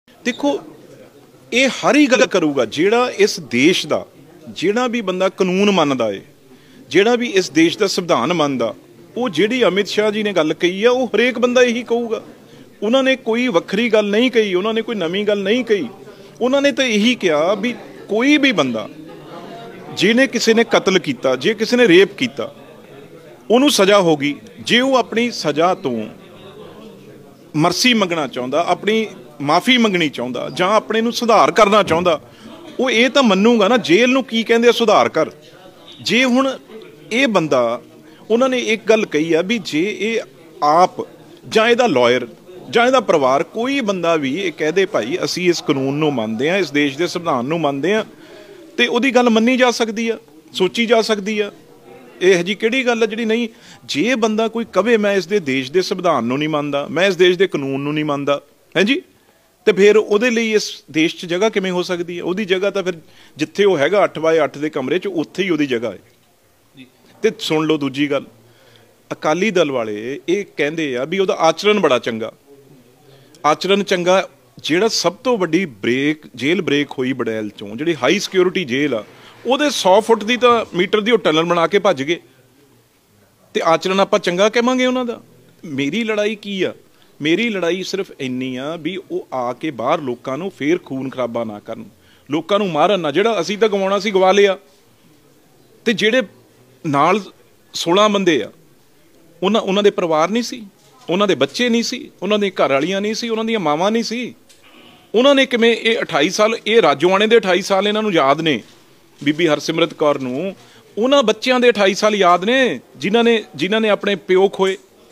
देखो ये हर ही गल करूगा जिहड़ा इस देश का जिहड़ा भी बंदा कानून मनदा है, जिहड़ा भी इस देश का संविधान मनदा, वो जिहड़ी अमित शाह जी ने गल कही है वो हरेक बंदा यही कहूगा। उन्होंने कोई वक्री गल नहीं कही, उन्होंने कोई नवी गल नहीं कही। उन्होंने तो यही कहा भी कोई भी बंदा जिन्हें किसी ने कतल किया, जे किसी ने रेप किया, उन्होंने सज़ा होगी। जे वो अपनी सज़ा तो मरसी मंगना चाहता, अपनी माफ़ी मंगनी चाहता, जां अपने नूं सुधार करना चाहता, वो ये तो मनूगा ना जेल नूं की कहंदे सुधार कर। जे हुण ये बंदा उन्होंने एक गल कही है भी जे ये आप जां इहदा लॉयर जां इहदा परिवार कोई बंदा भी ये कह दे भाई असीं इस कानून नूं मनदे हां, इस देश के संविधान नूं मनदे हां, ते उहदी गल मन्नी जा सकदी आ, सोची जा सकदी आ। यह जी किहड़ी गल है जिहड़ी नहीं। जे बंदा कोई कहे मैं इस देश के संविधान नूं नहीं मनदा, मैं इस देश के कानून नूं नहीं मनदा है जी, तो फिर उहदे लई इस देश 'च जगह किवें हो सकती है? उहदी जगह तो फिर जिथे वो हैगा 8x8 के कमरे 'च उत्थे ही उहदी जगह है। तो सुन लो दूजी गल, अकाली दल वाले ये कहंदे आ भी उहदा आचरण बड़ा चंगा, आचरण चंगा। जिहड़ा सब तो वड्डी जेल ब्रेक हुई बड़ैल चों, जिहड़ी हाई सिक्योरिटी जेल आ, ਉਹਦੇ 100 फुट की तो मीटर की टनल बना के भज गए, तो आचरण आप चंगा कहांगे उन्हों का? मेरी लड़ाई की आ? मेरी लड़ाई सिर्फ इन्नी आ भी वो आके बाहर लोगों को फिर खून खराबा ना करन, लोगों को मारन ना। जिहड़ा असीं तां गवाउणा सी गवा लिया, तो जिहड़े नाल 16 बंदे आ उन्हां दे परिवार नहीं सी, उन्हां दे बच्चे नहीं सी, उन्हां दी घर वालियां नहीं सी, उन्हां दी मावां नहीं सी। उन्होंने किवें ये 28 साल ये राजोआणे दे 28 साल इन्हां नूं याद ने, बीबी हरसिमरत कौर नूं उन्हां बच्चों के 28 साल याद ने जिन्हां ने अपने प्यो खोए।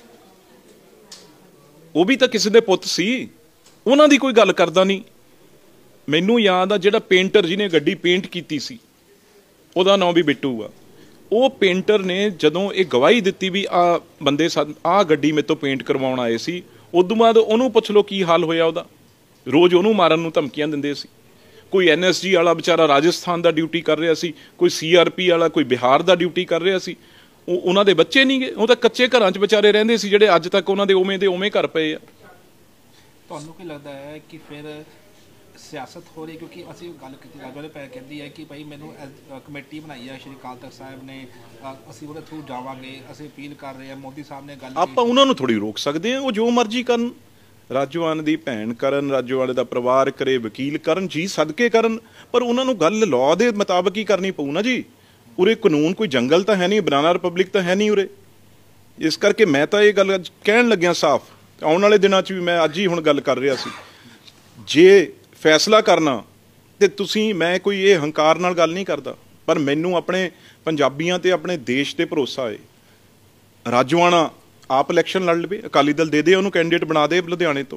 वो भी तो किसी दे पुत सी, उन्हां दी कोई गल करदा नहीं। मैनूं याद आ जिहड़ा पेंटर जिन्हें गड्डी पेंट कीती सी, उहदा नाम भी बिट्टू आ। वो पेंटर ने जदों ये गवाही दित्ती भी आ बंदे आ गड्डी मेरे तो पेंट करवाउण आए सी, उदों बाद उहनूं पुछ लो की हाल होया उहदा। रोज़ उहनूं मारन नूं धमकियां दिंदे सी। कोई NSG वाला बेचारा राजस्थान का ड्यूटी कर रहा सी, कोई CRP वाला कोई बिहार का ड्यूटी कर रहा सी। उन्हां दे बच्चे नहीं गए, वो तो कच्चे घरां च बेचारे रहिंदे सी जिहड़े अज तक उन्हां दे उवें घर पे आ। तुहानूं की लगता है कि फिर सियासत हो रही? क्योंकि असीं गल कीती राजो ने कहती है कि भाई मैनूं कमेटी बनाई है श्री अकाल तख्त साहिब ने, असीं उहदे थ्रू जावांगे, असीं अपील कर रहे हैं, मोदी साहब ने गल आपां उन्हां नूं थोड़ी रोक सकते हैं, वो जो मर्जी करन। राजोआण दी भैन करन, राजोआणे दा परिवार करे, वकील करन जी, सदके करन, पर उन्हां नूं गल लॉ दे मुताबिक ही करनी पऊ ना जी। उरे कानून कोई जंगल तो है नहीं, बनाना रिपब्लिक तो है नहीं उरे। इस करके मैं तो ये गल कहण लग्या साफ, आउण वाले दिनां 'च भी मैं अज ही हुण गल कर रहा सी, जे फैसला करना तो तुसीं, मैं कोई ये हंकार नाल गल नहीं करदा, पर मैनूं अपने पंजाबियां ते अपने देश ते भरोसा है। राजोआणा आप इलैक्शन लड़ लवे, अकाली दल दे दे उन्होंने कैंਡੀਡੇਟ बना दे लुधियाने तो,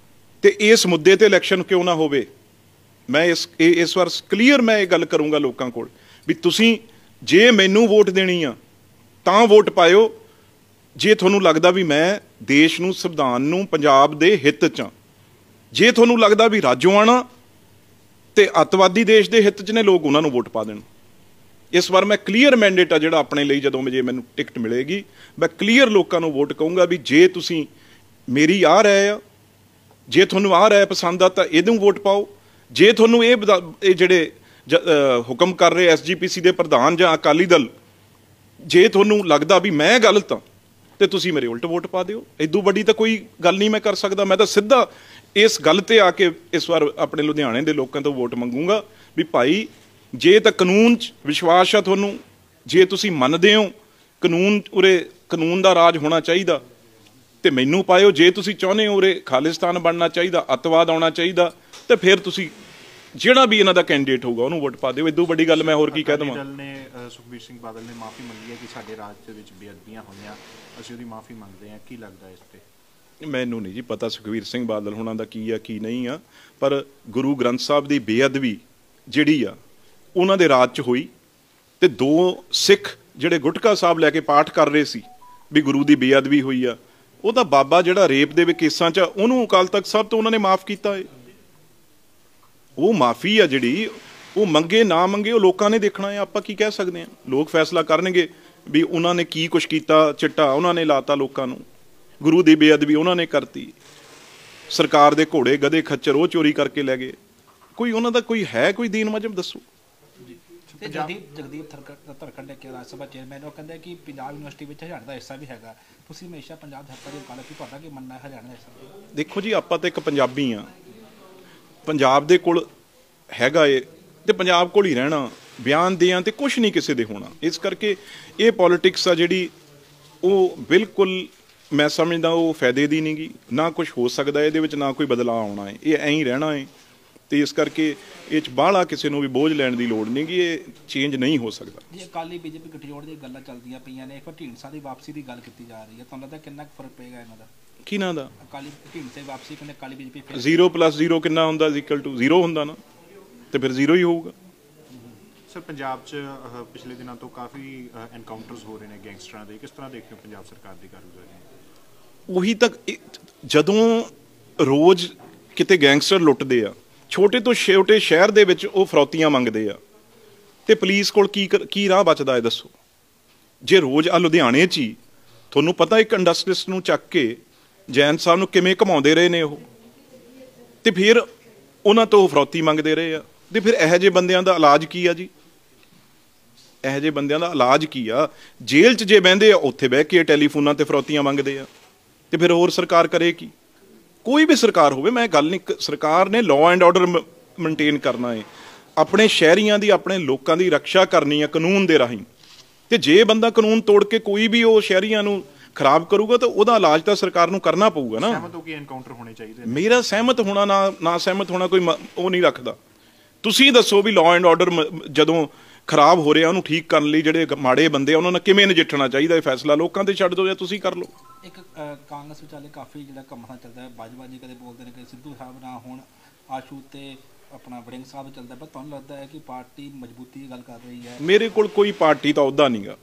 इस मुद्दे ते इलैक्शन क्यों ना होवे। मैं इस बार क्लीयर मैं ये गल करूँगा लोगों को भी तुसीं जे मैनू वोट देनी आ तां वोट पाओ जे तुहानूं लगदा भी मैं देश नूं, संविधान नूं, पंजाब दे हित च आ। जे तुहानूं लगदा भी राजोआणा ते अतवादी देश दे हित च ने लोग, उन्हां नूं वोट पा देण। इस बार मैं क्लीयर मैंडेट आ जिहड़ा अपने लिए, जदों जे मैनूं टिकट मिलेगी मैं क्लीयर लोगों को वोट कहूँगा भी जे तुसीं मेरी आ राय आ, जे तुहानूं आ राय पसंद आ तां इहनूं वोट पाओ। जे तुहानूं ये जिहड़े हुक्म कर रहे SGPC के प्रधान जां अकाली दल, जे तुहानूं लगदा भी मैं गलत हाँ तो तुसीं मेरे उल्ट वोट पा दिओ। इदों वड्डी तो कोई गल नहीं मैं कर सकदा। मैं तो सीधा इस गल ते आके इस बार अपने लुधियाने के लोगों तो वोट मंगूंगा भी भाई जे तो कानून विश्वास है तुहानूं, जे तुसीं मनदे हो कानून उरे कानून का राज होना चाहिए तो मैनू पाओ। जे तुसीं चाहुंदे हो उरे खालिस्तान बनना चाहिए, अतवाद आउणा चाहिए, तो फिर तुसीं जिहड़ा भी इन्हां दा कैंਡੀਡੇਟ होगा उन्होंने वोट पा दिओ। इदों वड्डी गल मैं होर की कह देवां। सुखबीर सिंह बादल ने माफ़ी मंगी है कि साडे राज दे विच बेअदबियां होईयां, असीं उहदी माफ़ी मंगदे हां, की लगदा इस ते? मैनू नहीं जी पता सुखबीर सिंह बादल होणां दा की आ की नहीं आ, पर गुरु ग्रंथ साहिब दी बेअदबी जिहड़ी आ उन्हां दे राज च होई, ते 2 सिख जिहड़े गुटका साहब लैके पाठ कर रहे सी भी गुरु की बेअदबी हुई आ, ਉਹਦਾ बाबा जिहड़ा रेप के केसां च ਉਹਨੂੰ अकाल तख्त साहब तो उन्होंने माफ़ किया है। वो माफ़ी आ जिहड़ी वो मंगे ना मंगे वो लोगों ने देखना है, आप की कह सकते हैं। लोग फैसला करनगे भी उन्होंने की कुछ किया, चिट्टा उन्होंने लाता लोगों, गुरु की बेअदबी उन्होंने करती। ਸਰਕਾਰ ਦੇ ਘੋੜੇ ਗਧੇ ਖੱਚਰ ਉਹ ਚੋਰੀ ਕਰਕੇ ਲੈ ਗਏ। ਕੋਈ ਉਹਨਾਂ ਦਾ ਕੋਈ ਹੈ ਕੋਈ ਦੀਨ ਮਜ਼ਹਬ ਦੱਸੋ। ਤੇ ਜਗਦੀਪ ਧਰਖੜ ਨੇ ਕਿਹਾ ਰਾਜ ਸਭਾ ਚੇਅਰਮੈਨ, ਉਹ ਕਹਿੰਦਾ ਕਿ ਪੰਜਾਬ ਯੂਨੀਵਰਸਿਟੀ ਵਿੱਚ ਹਰਿਆਣਾ ਦਾ ਹਿੱਸਾ ਵੀ ਹੈਗਾ। ਤੁਸੀਂ ਹਮੇਸ਼ਾ ਪੰਜਾਬ ਦੇ ਹੱਕਾਂ ਦੀ ਗੱਲ ਕੀਤੀ, ਤੁਹਾਡਾ ਕੀ ਮੰਨਣਾ ਹੈ ਹਰਿਆਣਾ ਦਾ ਹਿੱਸਾ? ਦੇਖੋ ਜੀ, ਆਪਾਂ ਤਾਂ ਇੱਕ ਪੰਜਾਬੀ ਆ, ਪੰਜਾਬ ਦੇ ਕੋਲ ਹੈਗਾ ਏ ਤੇ ਪੰਜਾਬ ਕੋਲ ਹੀ ਰਹਿਣਾ, ਬਿਆਨ ਦਿਆਂ ਤੇ ਕੁਛ ਨਹੀਂ ਕਿਸੇ ਦੇ ਹੋਣਾ। ਇਸ ਕਰਕੇ ਇਹ ਪੋਲੀਟਿਕਸ ਆ ਜਿਹੜੀ ਉਹ ਬਿਲਕੁਲ ਮੈਂ ਸਮਝਦਾ ਉਹ ਫਾਇਦੇ ਦੀ ਨਹੀਂ ਗੀ, ਨਾ ਕੁਝ ਹੋ ਸਕਦਾ ਇਹਦੇ ਵਿੱਚ, ਨਾ ਕੋਈ ਬਦਲਾਅ ਆਉਣਾ ਹੈ, ਇਹ ਐਂ ਹੀ ਰਹਿਣਾ ਹੈ। ਤੇ ਇਸ ਕਰਕੇ ਇਹ 'ਚ ਬਾਹਲਾ ਕਿਸੇ ਨੂੰ ਵੀ ਬੋਝ ਲੈਣ ਦੀ ਲੋੜ ਨਹੀਂ ਗੀ, ਇਹ ਚੇਂਜ ਨਹੀਂ ਹੋ ਸਕਦਾ। ਜੀ, ਅਕਾਲੀ ਬੀਜੇਪੀ ਗਠਜੋੜ ਦੀਆਂ ਗੱਲਾਂ ਚੱਲਦੀਆਂ ਪਈਆਂ ਨੇ, ਇੱਕ ਵਾਰ ਢੀਂਡਸਾ ਦੀ ਵਾਪਸੀ ਦੀ ਗੱਲ ਕੀਤੀ ਜਾ ਰਹੀ ਹੈ, ਤੁਹਾਨੂੰ ਲੱਗਦਾ ਕਿੰਨਾ ਕੁ ਫਰਕ ਪਏਗਾ ਇਹਨਾਂ ਦਾ? ਕਿਹਨਾਂ ਦਾ? ਅਕਾਲੀ ਢੀਂਡਸੇ ਦੀ ਵਾਪਸੀ ਕਹਿੰਦੇ ਅਕਾਲੀ ਬੀਜੇਪੀ 0 + 0 ਕਿੰਨਾ ਹੁੰਦਾ? =0 ਹੁੰਦਾ ਨਾ, ਤੇ ਫਿਰ 0 ਹੀ ਹੋਊਗਾ। ਸਰ, ਪੰਜਾਬ 'ਚ ਪਿਛਲੇ ਦਿਨਾਂ ਤੋਂ ਕਾਫੀ ਐਨਕਾਊਂਟਰਸ ਹੋ ਰਹੇ ਨੇ ਗੈਂਗਸਟਰਾਂ ਦੇ, ਕਿਸ ਤਰ੍ਹਾਂ ਦੇਖਦੇ ਹੋ ਪੰਜਾਬ ਸਰਕਾਰ ਦੀ ਕਾਰਗੁਜ਼ਾਰੀ? ਉਹੀ ਤੱਕ ਜਦੋਂ ਰੋਜ਼ ਕਿਤੇ ਗੈਂਗਸਟਰ ਲੁੱਟਦੇ ਆ, ਛੋਟੇ ਤੋਂ ਛੋਟੇ ਸ਼ਹਿਰ ਦੇ ਵਿੱਚ ਉਹ ਫਰੌਤੀਆਂ ਮੰਗਦੇ ਆ, ਤੇ ਪੁਲਿਸ ਕੋਲ ਕੀ ਰਾਹ ਬਚਦਾ ਹੈ ਦੱਸੋ? ਜੇ ਰੋਜ਼ ਆ ਲੁਧਿਆਣੇ 'ਚ ਹੀ ਤੁਹਾਨੂੰ ਪਤਾ ਇੱਕ ਇੰਡਸਟਰੀਸਟ ਨੂੰ ਚੱਕ ਕੇ ਜੈਨ ਸਾਹਿਬ ਨੂੰ ਕਿਵੇਂ ਘਮਾਉਂਦੇ ਰਹੇ ਨੇ ਉਹ, ਤੇ ਫਿਰ ਉਹਨਾਂ ਤੋਂ ਫਰੌਤੀ ਮੰਗਦੇ ਰਹੇ ਆ। ਤੇ ਫਿਰ ਇਹੋ ਜਿਹੇ ਬੰਦਿਆਂ ਦਾ ਇਲਾਜ ਕੀ ਆ ਜੀ? ਇਹੋ ਜਿਹੇ ਬੰਦਿਆਂ ਦਾ ਇਲਾਜ ਕੀ ਆ? ਜੇਲ੍ਹ 'ਚ ਜੇ ਬਹਿੰਦੇ ਆ ਉੱਥੇ ਬਹਿ ਕੇ ਟੈਲੀਫੋਨਾਂ ਤੇ ਫਰੌਤੀਆਂ ਮੰਗਦੇ ਆ, ਤੇ ਫਿਰ ਹੋਰ ਸਰਕਾਰ ਕਰੇ ਕੀ? ਕੋਈ ਵੀ ਸਰਕਾਰ ਹੋਵੇ, ਮੈਂ ਗੱਲ ਨਹੀਂ, ਸਰਕਾਰ ਨੇ ਲਾਅ ਐਂਡ ਆਰਡਰ ਮੇਨਟੇਨ ਕਰਨਾ ਹੈ, ਆਪਣੇ ਸ਼ਹਿਰੀਆਂ ਦੀ, ਆਪਣੇ ਲੋਕਾਂ ਦੀ ਰੱਖਿਆ ਕਰਨੀ ਹੈ ਕਾਨੂੰਨ ਦੇ ਰਾਹੀਂ। ਤੇ ਜੇ ਬੰਦਾ ਕਾਨੂੰਨ ਤੋੜ ਕੇ ਕੋਈ ਵੀ ਉਹ ਸ਼ਹਿਰੀਆਂ ਨੂੰ ਖਰਾਬ ਕਰੂਗਾ ਤਾਂ ਉਹਦਾ ਇਲਾਜ ਤਾਂ ਸਰਕਾਰ ਨੂੰ ਕਰਨਾ ਪਊਗਾ ਨਾ। ਸਹਿਮਤ ਹੋ ਕਿ ਐਨਕਾਊਂਟਰ ਹੋਣੇ ਚਾਹੀਦੇ? ਮੇਰਾ ਸਹਿਮਤ ਹੋਣਾ ਨਾ ਸਹਿਮਤ ਹੋਣਾ ਕੋਈ ਉਹ ਨਹੀਂ ਰੱਖਦਾ। ਤੁਸੀਂ ਦੱਸੋ ਵੀ ਲਾਅ ਐਂਡ ਆਰਡਰ ਜਦੋਂ ਖਰਾਬ ਹੋ ਰਿਹਾ ਉਹਨੂੰ ਠੀਕ ਕਰਨ ਲਈ ਜਿਹੜੇ ਮਾੜੇ ਬੰਦੇ ਆ ਉਹਨਾਂ ਨਾਲ ਕਿਵੇਂ ਨਜਿੱਠਣਾ ਚਾਹੀਦਾ, ਇਹ ਫੈਸਲਾ ਲੋਕਾਂ ਤੇ ਛੱਡ ਦਿਓ ਜਾਂ ਤੁਸੀਂ ਕਰ ਲਓ। ਇੱਕ ਕਾਂਗਰਸ ਵਿਚਾਲੇ ਕਾਫੀ ਜਿਹੜਾ ਘਮਾਣਾ ਚੱਲਦਾ ਹੈ, ਬਾਜਵਾ ਜੀ ਕਦੇ ਬੋਲਦੇ ਨੇ ਕਿ ਸਿੱਧੂ ਸਾਹਿਬ ਨਾ ਹੁਣ ਆਸ਼ੂ ਤੇ ਆਪਣਾ ਵੜਿੰਗ ਸਾਹਿਬ ਚੱਲਦਾ, ਪਰ ਤੁਹਾਨੂੰ ਲੱਗਦਾ ਹੈ ਕਿ ਪਾਰਟੀ ਮਜ਼ਬੂਤੀ ਦੀ ਗੱਲ ਕਰ ਰਹੀ ਹੈ? ਮੇਰੇ ਕੋਲ ਕੋਈ ਪਾਰਟੀ ਦਾ ਅਹੁਦਾ ਨਹੀਂਗਾ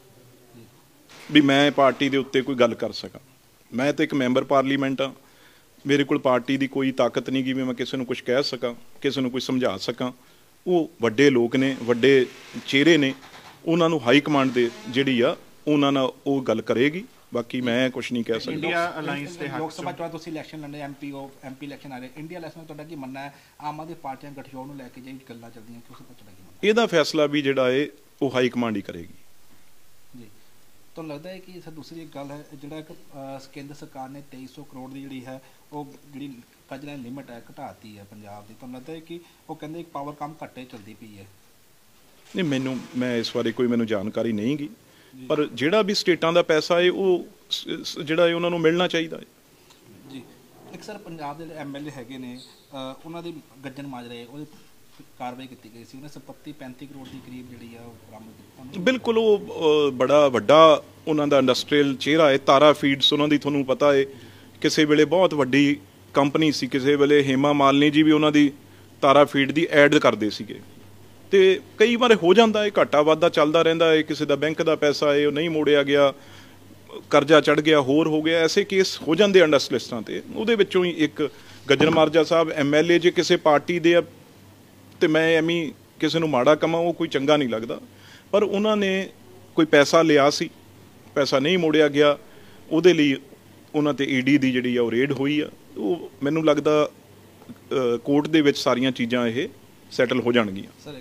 ਵੀ ਮੈਂ ਪਾਰਟੀ ਦੇ ਉੱਤੇ ਕੋਈ ਗੱਲ ਕਰ ਸਕਾਂ। ਮੈਂ ਤਾਂ ਇੱਕ ਮੈਂਬਰ ਪਾਰਲੀਮੈਂਟ ਆ, ਮੇਰੇ ਕੋਲ ਪਾਰਟੀ ਦੀ ਕੋਈ ਤਾਕਤ ਨਹੀਂ ਗੀ ਵੀ ਮੈਂ ਕਿਸੇ ਨੂੰ ਕੁਝ ਕਹਿ ਸਕਾਂ, ਕਿਸੇ ਨੂੰ ਕੁਝ ਸਮਝਾ ਸਕਾਂ। ਉਹ ਵੱਡੇ ਲੋਕ ਨੇ, ਵੱਡੇ ਚਿਹਰੇ ਨੇ, ਉਹਨਾਂ ਨੂੰ ਹਾਈ ਕਮਾਂਡ ਦੇ ਜਿਹੜੀ ਆ ਉਹਨਾਂ ਨਾਲ ਉਹ ਗੱਲ ਕਰੇਗੀ, ਬਾਕੀ ਮੈਂ ਕੁਝ ਨਹੀਂ ਕਹਿ ਸਕਦਾ। ਇੰਡੀਆ ਅਲਾਈਅੰਸ ਦੇ ਲੋਕ ਸਭਾ ਚੋਣ ਤੁਸੀਂ ਇਲੈਕਸ਼ਨ ਲੜਨੇ, ਐਮਪੀ ਇਲੈਕਸ਼ਨ ਆ ਰਹੇ, ਇੰਡੀਆ ਇਲੈਕਸ਼ਨ ਤੁਹਾਡਾ ਕੀ ਮੰਨਣਾ ਹੈ? ਆਮ ਆਦਮੀ ਪਾਰਟੀਆਂ ਗਠਜੋੜ ਨੂੰ ਲੈ ਕੇ ਜਿਹੜੀ ਗੱਲਾਂ ਚੱਲਦੀਆਂ, ਕਿ ਉਸ ਦਾ ਤੁਹਾਡਾ ਕੀ ਮੰਨਣਾ? ਇਹਦਾ ਫੈਸਲਾ ਵੀ ਜਿਹੜਾ ਹੈ ਉਹ ਹਾਈ ਕਮਾਂਡ ਹੀ ਕਰੇਗੀ ਜੀ। ਤੁਹਾਨੂੰ ਲੱਗਦਾ ਹੈ ਕਿ ਸਰ ਦੂਸਰੀ ਇੱਕ ਗੱਲ ਹੈ, ਜਿਹੜਾ ਇੱਕ ਕੇਂਦਰ ਸਰਕਾਰ ਨੇ 2300 ਕਰੋੜ ਦੀ ਜਿਹੜੀ ਹੈ ਉਹ ਜਿਹੜੀ ਕਜਰਾ ਲਿਮਿਟ ਹੈ ਘਟਾਤੀ ਹੈ ਪੰਜਾਬ ਦੀ, ਤੁਹਾਨੂੰ ਲੱਗਦਾ ਹੈ ਕਿ ਉਹ ਕਹਿੰਦੇ ਇੱਕ ਪਾਵਰ ਕੰਮ ਘੱਟੇ ਚੱਲਦੀ ਪਈ ਹੈ? ਨਹੀਂ, ਮੈਂ ਇਸ ਬਾਰੇ ਕੋਈ ਮੈਨੂੰ ਜਾਣਕਾਰੀ ਨਹੀਂ ਗੀ, ਪਰ ਜਿਹੜਾ ਵੀ ਸਟੇਟਾਂ ਦਾ ਪੈਸਾ ਹੈ ਉਹ ਜਿਹੜਾ ਹੈ ਉਹਨਾਂ ਨੂੰ ਮਿਲਣਾ ਚਾਹੀਦਾ ਹੈ ਜੀ। ਇੱਕ ਸਰ ਪੰਜਾਬ ਦੇ ਐਮਐਲਏ ਹੈਗੇ ਨੇ, ਉਹਨਾਂ ਦੀ ਗੱਜਨ ਮਾਜਰੇ ਉਹਦੀ ਕਾਰਵਾਈ ਕੀਤੀ ਗਈ ਸੀ, ਉਹਨੇ ਸੰਪਤੀ 35 ਕਰੋੜ ਦੀ ਕਰੀਬ ਜਿਹੜੀ ਆ ਉਹ ਬਰਾਮਦ ਕੀਤੀ। ਬਿਲਕੁਲ, ਉਹ ਬੜਾ ਵੱਡਾ ਉਹਨਾਂ ਦਾ ਇੰਡਸਟਰੀਅਲ ਚਿਹਰਾ ਹੈ। ਤਾਰਾ ਫੀਡਸ ਉਹਨਾਂ ਦੀ ਤੁਹਾਨੂੰ ਪਤਾ ਹੈ ਕਿਸੇ ਵੇਲੇ ਬਹੁਤ ਵੱਡੀ ਕੰਪਨੀ ਸੀ, ਕਿਸੇ ਵੇਲੇ ਹੇਮਾ ਮਾਲਿਨੀ ਜੀ ਵੀ ਉਹਨਾਂ ਦੀ ਤਾਰਾ ਫੀਡ ਦੀ ਐਡ ਕਰਦੇ ਸੀਗੇ। ਤੇ ਕਈ ਵਾਰ ਹੋ ਜਾਂਦਾ ਹੈ, ਘਾਟਾ ਵਾਧਾ ਚੱਲਦਾ ਰਹਿੰਦਾ ਹੈ, ਕਿਸੇ ਦਾ ਬੈਂਕ ਦਾ ਪੈਸਾ ਹੈ ਉਹ ਨਹੀਂ ਮੋੜਿਆ ਗਿਆ, ਕਰਜ਼ਾ ਚੜ ਗਿਆ, ਹੋਰ ਹੋ ਗਿਆ, ਐਸੇ ਕੇਸ ਹੋ ਜਾਂਦੇ ਇੰਡਸਟਰੀਅਲਿਸਟਾਂ ਤੇ। ਉਹਦੇ ਵਿੱਚੋਂ ਹੀ ਇੱਕ ਗੱਜਨ ਮਾਜਰਾ ਸਾਹਿਬ ਐਮਐਲਏ ਜੇ ਕਿਸੇ ਪਾਰਟੀ ਦੇ ਆ, ਤੇ ਮੈਂ ਐਵੇਂ ਕਿਸੇ ਨੂੰ ਮਾੜਾ ਕਮਾਂ ਉਹ ਕੋਈ ਚੰਗਾ ਨਹੀਂ ਲੱਗਦਾ, ਪਰ ਉਹਨਾਂ ਨੇ ਕੋਈ ਪੈਸਾ ਲਿਆ ਸੀ, ਪੈਸਾ ਨਹੀਂ ਮੋੜਿਆ ਗਿਆ, ਉਹਦੇ ਲਈ ਉਹਨਾਂ ਤੇ ਈਡੀ ਦੀ ਜਿਹੜੀ ਆ ਉਹ ਰੇਡ ਹੋਈ ਆ। ਉਹ ਮੈਨੂੰ ਲੱਗਦਾ ਕੋਰਟ ਦੇ ਵਿੱਚ ਸਾਰੀਆਂ ਚੀਜ਼ਾਂ ਇਹ ਸੈਟਲ ਹੋ ਜਾਣਗੀਆਂ। ਸਰ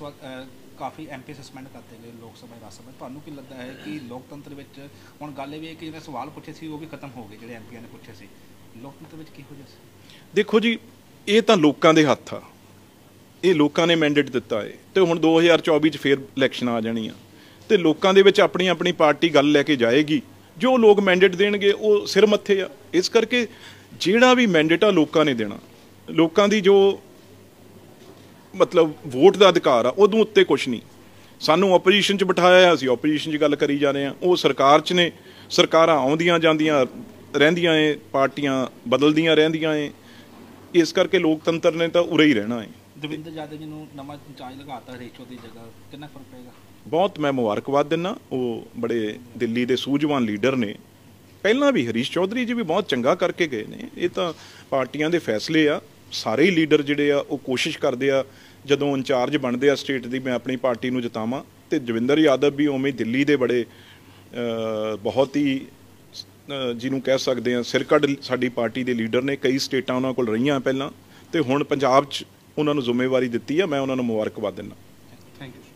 ਕਾਫੀ ਐਮਪੀ ਸਸਪੈਂਡ ਕਰਤੇ ਗਏ ਲੋਕ ਸਭਾ ਰਾਜ ਸਭਾ, ਤੁਹਾਨੂੰ ਕੀ ਲੱਗਦਾ ਹੈ ਕਿ ਲੋਕਤੰਤਰ ਵਿੱਚ ਹੁਣ ਗੱਲ ਇਹ ਵੀ ਹੈ ਕਿ ਜਿਹੜੇ ਸਵਾਲ ਪੁੱਛੇ ਸੀ ਉਹ ਵੀ ਖਤਮ ਹੋ ਗਏ, ਜਿਹੜੇ ਐਮਪੀਆਂ ਨੇ ਪੁੱਛੇ ਸੀ, ਲੋਕਤੰਤਰ ਵਿੱਚ ਕਿਹੋ ਜਿਹਾ ਸੀ? ਦੇਖੋ ਜੀ, ਇਹ ਤਾਂ ਲੋਕਾਂ ਦੇ ਹੱਥ ਆ, ਇਹ ਲੋਕਾਂ ਨੇ ਮੈਂਡੇਟ ਦਿੱਤਾ ਹੈ, ਤੇ ਹੁਣ 2024 'ਚ ਫੇਰ ਇਲੈਕਸ਼ਨ ਆ ਜਾਣੀਆਂ, ਤੇ ਲੋਕਾਂ ਦੇ ਵਿੱਚ ਆਪਣੀ ਆਪਣੀ ਪਾਰਟੀ ਗੱਲ ਲੈ ਕੇ ਜਾਏਗੀ, ਜੋ ਲੋਕ ਮੈਂਡੇਟ ਦੇਣਗੇ ਉਹ ਸਿਰ ਮੱਥੇ ਆ। ਇਸ ਕਰਕੇ ਜਿਹੜਾ ਵੀ ਮੈਂਡੇਟ ਆ ਲੋਕਾਂ ਨੇ ਦੇਣਾ, ਲੋਕਾਂ ਦੀ ਜੋ ਮਤਲਬ ਵੋਟ ਦਾ ਅਧਿਕਾਰ ਆ ਉਹਦੋਂ ਉੱਤੇ ਕੁਛ ਨਹੀਂ। ਸਾਨੂੰ ਆਪੋਜੀਸ਼ਨ 'ਚ ਬਿਠਾਇਆ, ਅਸੀਂ ਆਪੋਜੀਸ਼ਨ 'ਚ ਗੱਲ ਕਰੀ ਜਾ ਰਹੇ ਹਾਂ, ਉਹ ਸਰਕਾਰ 'ਚ ਨੇ, ਸਰਕਾਰਾਂ ਆਉਂਦੀਆਂ ਜਾਂਦੀਆਂ ਰਹਿੰਦੀਆਂ ਏ, ਪਾਰਟੀਆਂ ਬਦਲਦੀਆਂ ਰਹਿੰਦੀਆਂ ਏ, ਇਸ ਕਰਕੇ ਲੋਕਤੰਤਰ ਨੇ ਤਾਂ ਉਰੇ ਹੀ ਰਹਿਣਾ ਹੈ। ਦਵਿੰਦਰ ਯਾਦਵ ਜੀ ਨੂੰ ਨਵਾਂ ਇੰਚਾਰਜ ਲਗਾਤਾ ਰੇਸ਼ੋ ਦੀ ਜਗ੍ਹਾ, ਕਿੰਨਾ ਫਰਕ ਪਏਗਾ? ਬਹੁਤ ਮੈਂ ਮੁਬਾਰਕਬਾਦ ਦਿੰਦਾ, ਉਹ ਬੜੇ ਦਿੱਲੀ ਦੇ ਸੂਝਵਾਨ ਲੀਡਰ ਨੇ, ਪਹਿਲਾਂ ਵੀ ਹਰੀਸ਼ ਚੌਧਰੀ ਜੀ ਵੀ ਬਹੁਤ ਚੰਗਾ ਕਰਕੇ ਗਏ ਨੇ। ਇਹ ਤਾਂ ਪਾਰਟੀਆਂ ਦੇ ਫੈਸਲੇ ਆ, ਸਾਰੇ ਹੀ ਲੀਡਰ ਜਿਹੜੇ ਆ ਉਹ ਕੋਸ਼ਿਸ਼ ਕਰਦੇ ਆ ਜਦੋਂ ਇੰਚਾਰਜ ਬਣਦੇ ਆ ਸਟੇਟ ਦੀ ਮੈਂ ਆਪਣੀ ਪਾਰਟੀ ਨੂੰ ਜਿਤਾਵਾਂ, ਤੇ ਦਵਿੰਦਰ ਯਾਦਵ ਵੀ ਉਵੇਂ ਦਿੱਲੀ ਦੇ ਬੜੇ ਬਹੁਤ ਹੀ ਜਿਹਨੂੰ ਕਹਿ ਸਕਦੇ ਹਾਂ ਸਿਰਕੱਢ ਸਾਡੀ ਪਾਰਟੀ ਦੇ ਲੀਡਰ ਨੇ। ਕਈ ਸਟੇਟਾਂ ਉਹਨਾਂ ਕੋਲ ਰਹੀਆਂ ਪਹਿਲਾਂ, ਅਤੇ ਹੁਣ ਪੰਜਾਬ 'ਚ ਉਹਨਾਂ ਨੂੰ ਜ਼ਿੰਮੇਵਾਰੀ ਦਿੱਤੀ ਆ। ਮੈਂ ਉਹਨਾਂ ਨੂੰ ਮੁਬਾਰਕਬਾਦ ਦਿੰਦਾ। Thank you.